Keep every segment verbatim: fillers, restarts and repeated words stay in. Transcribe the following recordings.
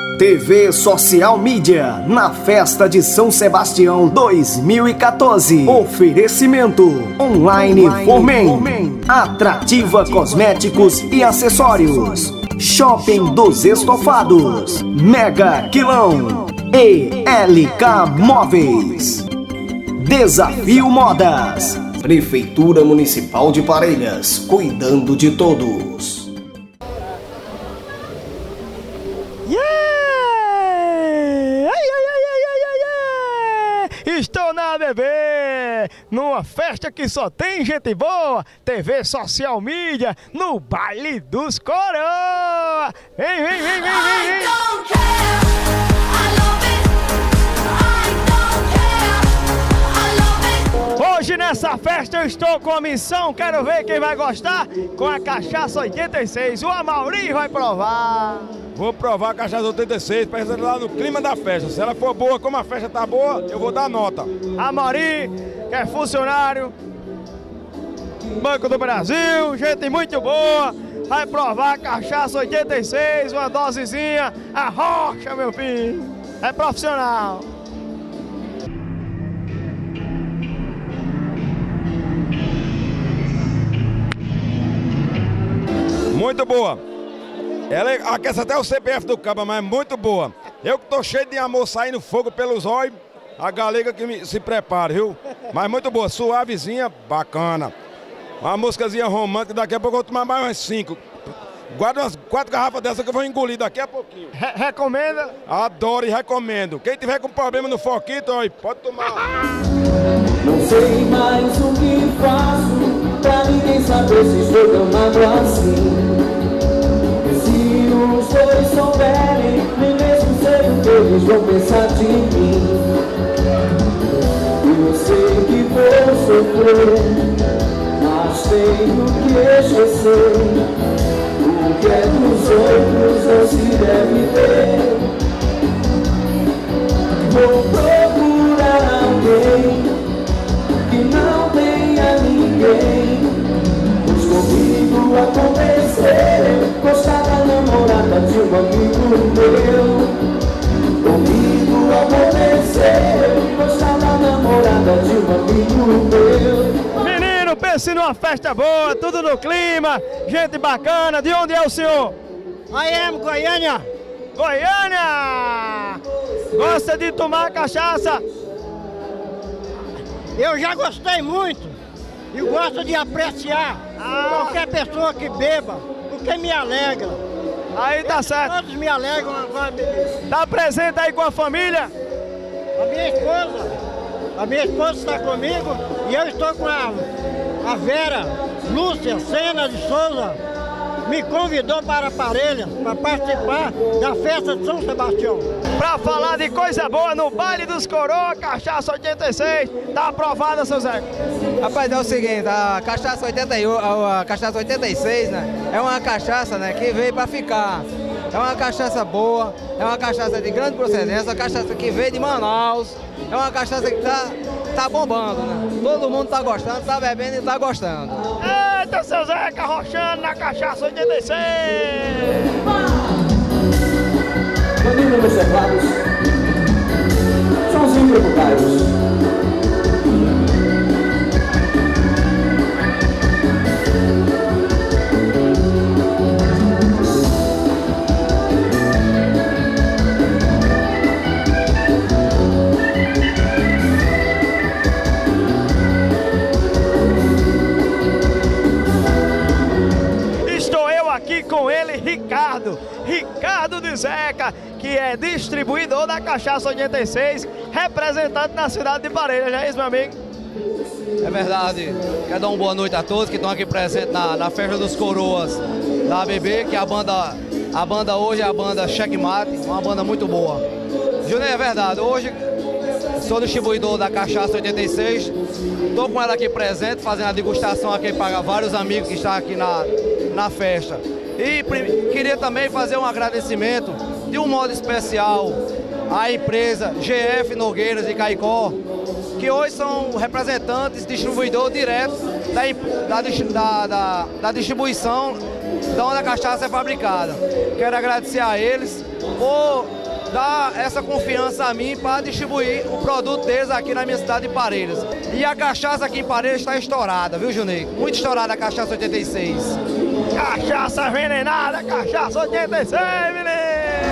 T V Social Mídia, na Festa de São Sebastião dois mil e quatorze. Oferecimento Online, Online Formen, Formen, Atrativa Cosméticos e Acessórios, Shopping dos Estofados, Mega Quilão e L K Móveis. Desafio Modas, Prefeitura Municipal de Parelhas, cuidando de todos. Estou na B B, numa festa que só tem gente boa, T V Social Mídia, no Baile dos Coroa. Vem, vem, vem, vem, vem, vem. Hoje nessa festa eu estou com a missão, quero ver quem vai gostar, com a cachaça oitenta e seis, o Amaury vai provar. Vou provar a cachaça oitenta e seis para resolver lá no clima da festa. Se ela for boa, como a festa tá boa, eu vou dar nota. Amaury, que é funcionário Banco do Brasil, gente muito boa, vai provar a cachaça oitenta e seis, uma dosezinha, a rocha, meu filho, é profissional. Muito boa. Ela aquece até o C P F do cabo, mas é muito boa. Eu que tô cheio de amor saindo fogo pelos olhos, a galega que me, se prepare, viu? Mas muito boa, suavezinha, bacana. Uma músicazinha romântica, daqui a pouco eu vou tomar mais umas cinco. Guarda umas quatro garrafas dessas que eu vou engolir daqui a pouquinho. Re recomenda? Adoro e recomendo. Quem tiver com problema no foquito, ó, pode tomar. Não sei mais o que faço, pra ninguém saber se estou tão mago assim. Se os dois souberem, nem mesmo sei o que eles vão pensar de mim. Eu sei que vou sofrer, mas tenho que esquecer. O que é dos outros não se deve ter. Vou procurar alguém que não tenha ninguém, pois comigo acontecer gostar da namorada de um amigo meu. Comigo acontecer gostar da namorada de um amigo meu. Menino, pense numa festa boa, tudo no clima, gente bacana. De onde é o senhor? I am Goiânia. Goiânia! Gosta de tomar cachaça? Eu já gostei muito e gosto de apreciar ah. qualquer pessoa que beba, porque me alegra. Aí tá Eles certo. Todos me alegram agora beber. Tá presente aí com a família? A minha esposa, a minha esposa está comigo e eu estou com a, a Vera Lúcia Sena de Souza. Me convidou para Parelhas para participar da festa de São Sebastião. Para falar de coisa boa no Baile dos Coroa, cachaça oitenta e seis, tá aprovada, seu Zé? Rapaz, é o seguinte, a cachaça, oitenta e oito, a cachaça oitenta e seis, né, é uma cachaça, né, que veio para ficar. É uma cachaça boa, é uma cachaça de grande procedência, uma cachaça que veio de Manaus, é uma cachaça que tá, tá bombando, né? Todo mundo tá gostando, tá bebendo e tá gostando. Eita, seu Zeca, arrochando na cachaça oitenta e seis! Maninho nos teclados, Joãozinho Preocupaios. Com ele, Ricardo, Ricardo de Zeca, que é distribuidor da cachaça oitenta e seis, representante na cidade de Parelhas, já é isso, meu amigo? É verdade. Quero dar uma boa noite a todos que estão aqui presentes na, na Festa dos Coroas da A B B, que a banda, a banda hoje é a banda Checkmate, uma banda muito boa. Júnior, é verdade, hoje sou distribuidor da cachaça oitenta e seis, estou com ela aqui presente, fazendo a degustação aqui para vários amigos que estão aqui na, na festa. E queria também fazer um agradecimento de um modo especial à empresa G F Nogueiras de Caicó, que hoje são representantes, distribuidor direto da, da, da, da distribuição de onde a cachaça é fabricada. Quero agradecer a eles por dar essa confiança a mim para distribuir o produto deles aqui na minha cidade de Parelhas. E a cachaça aqui em Parelhas está estourada, viu, Juninho? Muito estourada a cachaça oitenta e seis. Cachaça envenenada, cachaça oitenta e seis, menino!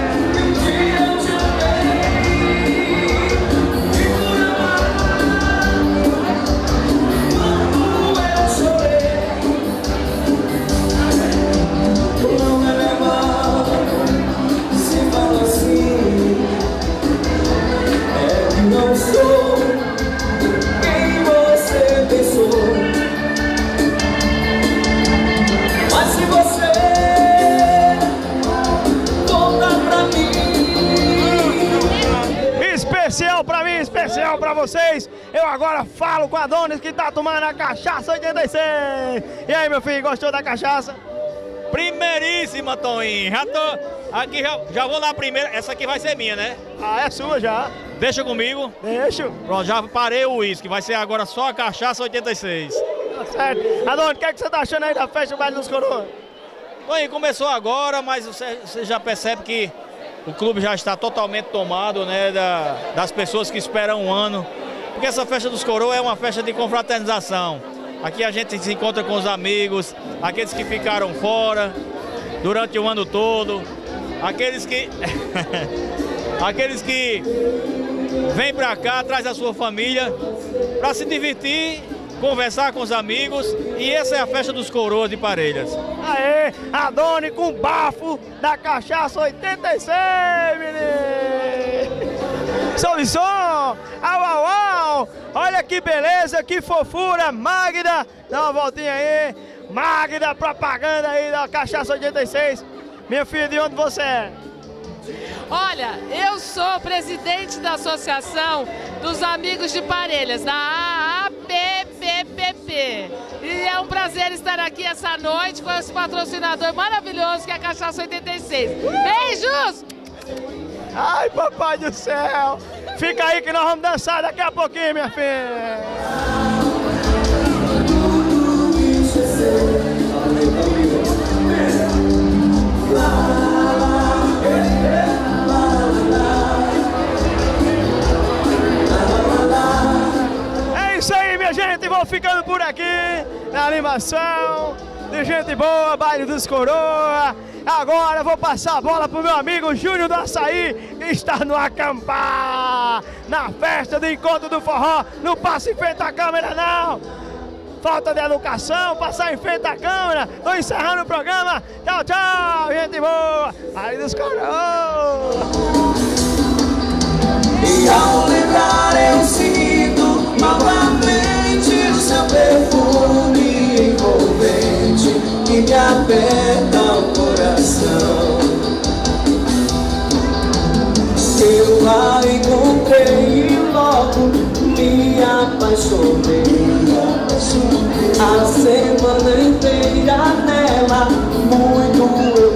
Não sou quem você pensou, mas se você voltar pra mim. Especial pra mim, especial pra vocês. Eu agora falo com a Adonis que tá tomando a cachaça oitenta e seis. E aí, meu filho, gostou da cachaça? Primeiríssima, Toninho. Já tô aqui, já, já vou na primeira. Essa aqui vai ser minha, né? Ah, é sua já. Deixa comigo. Deixa. Pronto, já parei o uísque. Vai ser agora só a cachaça oitenta e seis. Tá certo. Adonis, o que, é que você tá achando aí da festa do Baile dos Coroas? Toninho, começou agora, mas você, você já percebe que o clube já está totalmente tomado, né? Da, das pessoas que esperam um ano. Porque essa festa dos Coroas é uma festa de confraternização. Aqui a gente se encontra com os amigos, aqueles que ficaram fora durante o ano todo, aqueles que aqueles que vêm pra cá, traz a sua família para se divertir, conversar com os amigos, e essa é a festa dos Coroas de Parelhas. Aê, Adonis com bafo da cachaça oitenta e seis, menino! Sobe som! Au, au, au! Olha que beleza, que fofura! Magda, dá uma voltinha aí. Magda, propaganda aí da cachaça oitenta e seis. Minha filha, de onde você é? Olha, eu sou presidente da Associação dos Amigos de Parelhas, da A A P P P P. E é um prazer estar aqui essa noite com esse patrocinador maravilhoso que é a Cachaça oitenta e seis. Beijos! Ai, papai do céu! Fica aí que nós vamos dançar daqui a pouquinho, minha filha! É isso aí, minha gente! Vou ficando por aqui na animação de gente boa, Baile dos Coroa. Agora vou passar a bola pro meu amigo Júnior do Açaí, que está no acampar, na festa do encontro do forró. Não passa em frente à câmera, não! Falta de educação, passar em frente à câmera. Tô encerrando o programa. Tchau, tchau, gente boa! Baile dos Coroa! E ao lembrar eu sinto novamente o seu perfume envolvente que me aperta o coração. Eu a encontrei e logo me apaixonei. A semana inteira nela muito eu